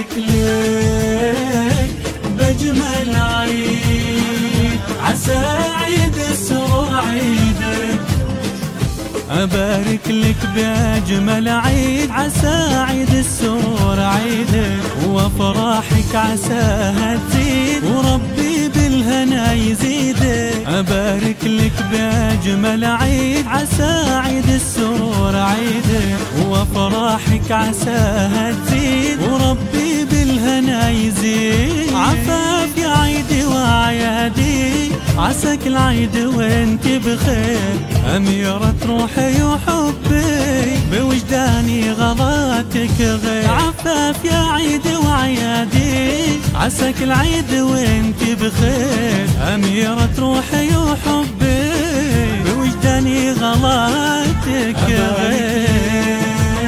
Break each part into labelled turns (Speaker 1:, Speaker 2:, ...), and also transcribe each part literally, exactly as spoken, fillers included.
Speaker 1: أبارك لك بأجمل عيد، عسى عيد السرور عيدك. أبارك لك بأجمل عيد، عسى عيد السرور عيدك. وأفراحك عساها تزيد، وربي بالهنا يزيدك. أبارك لك بأجمل عيد، عسى عيد السرور عيدك. وأفراحك عساها تزيد، وربي بالهنا يزيد. عفاف يا عيدي وأعيادي، عساك العيد وانت بخير. أميرة روحي وحبي، بوجداني غضاتك غير. عفاف يا عيدي وعيادي، عساك العيد وانت بخير. أميرة روحي وحبي، بوجداني غضاتك غير.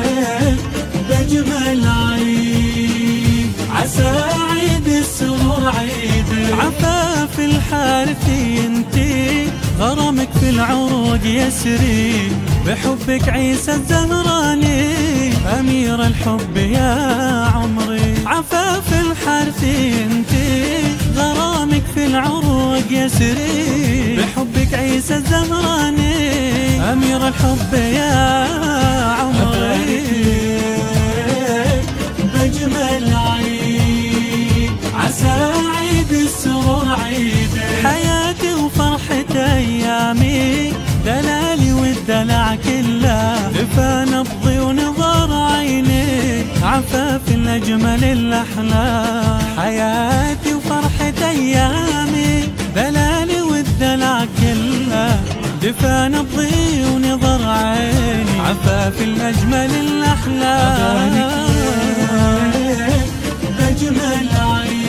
Speaker 1: بأجمل عيد، عسى عيد السرور عيدك. عفاف الحارثي انتي، غرامك في العروق يسري. بحبك عيسى الزهراني، أمير الحب يا عمري. عفاف الحارثي انتي، غرامك في العروق يسري. بحبك عيسى الزهراني، أمير الحب يا عمري. بأجمل عيد، عسى عيد السرور عيدك. حياتي وفرحة أيامي، دلالي والدلع كله. دفى نبضي ونظر عيني، عفاف الأجمل الأحلام. حياتي وفرحة أيامي، دلالي والدلع كله. دفى نبضي ونظر عيني، عفاف الأجمل الأحلام. بأجمل عيد،